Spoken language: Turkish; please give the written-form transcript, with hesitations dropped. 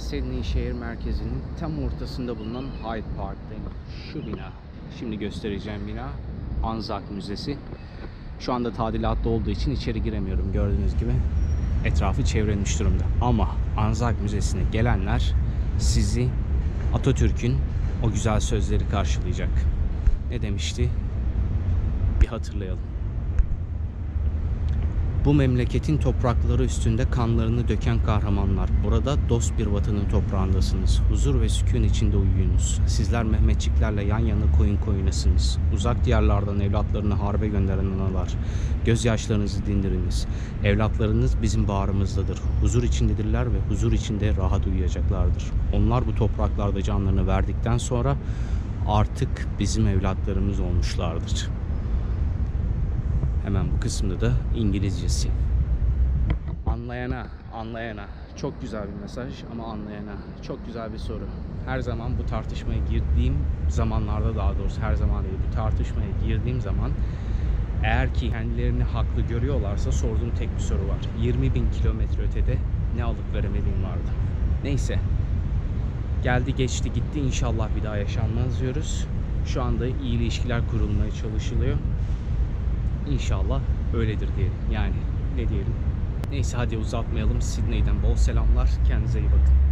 Sydney şehir merkezinin tam ortasında bulunan Hyde Park'tayım. Şu bina. Şimdi göstereceğim bina Anzac Müzesi. Şu anda tadilatta olduğu için içeri giremiyorum. Gördüğünüz gibi etrafı çevrilmiş durumda. Ama Anzac Müzesi'ne gelenler sizi Atatürk'ün o güzel sözleri karşılayacak. Ne demişti? Bir hatırlayalım. Bu memleketin toprakları üstünde kanlarını döken kahramanlar. Burada dost bir vatanın toprağındasınız. Huzur ve sükun içinde uyuyunuz. Sizler Mehmetçiklerle yan yana koyun koyunasınız. Uzak diyarlardan evlatlarını harbe gönderen analar. Gözyaşlarınızı dindiriniz. Evlatlarınız bizim bağrımızdadır. Huzur içindedirler ve huzur içinde rahat uyuyacaklardır. Onlar bu topraklarda canlarını verdikten sonra artık bizim evlatlarımız olmuşlardır. Hemen bu kısımda da İngilizcesi. Anlayana. Çok güzel bir mesaj ama anlayana. Çok güzel bir soru. Her zaman bu tartışmaya girdiğim zamanlarda, daha doğrusu her zaman değil, bu tartışmaya girdiğim zaman eğer ki kendilerini haklı görüyorlarsa sorduğum tek bir soru var. 20.000 kilometre ötede ne alıp veremediğim vardı. Neyse. Geldi geçti gitti, inşallah bir daha yaşanmaz diyoruz. Şu anda iyi ilişkiler kurulmaya çalışılıyor. İnşallah öyledir diyelim. Yani ne diyelim. Neyse hadi uzatmayalım. Sydney'den bol selamlar. Kendinize iyi bakın.